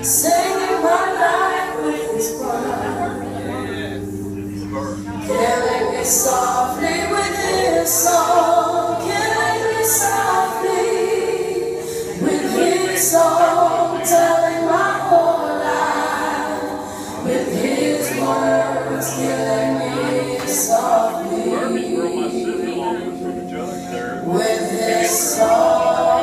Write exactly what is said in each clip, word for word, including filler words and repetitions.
Singing my life with his word, killing me softly with his song, killing me softly with his song, telling my whole life with his words, killing me softly with his song.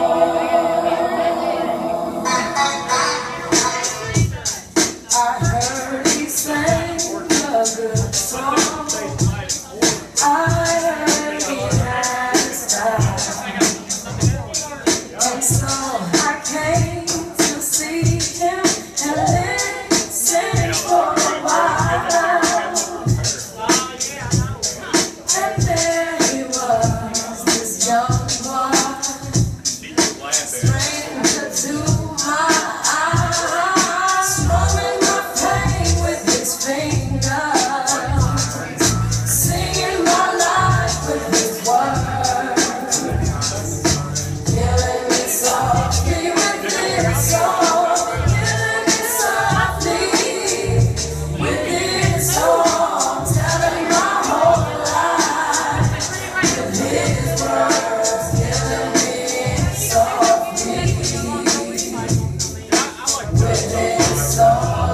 I heard he sang a good song. I heard he had a style. And so I came to see him and listen for a while. And there he was, this young boy, stranger to my eyes, strumming my pain with his fingers, singing my life with his words, killing me softly with his song, killing me softly with his song, telling my whole life with his words, killing me softly with his song.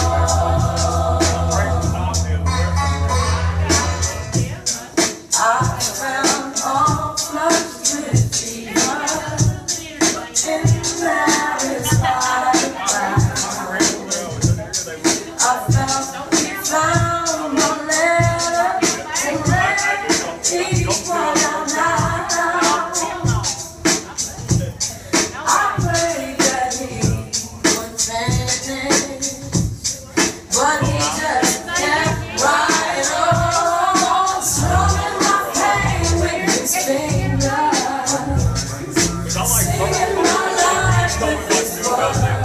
I found all flushed with fever in Mary's body. I felt he found my letter and let he fall down. I prayed that he would finish, but he just kept right on, strumming my pain with his fingers, singing my life with his words.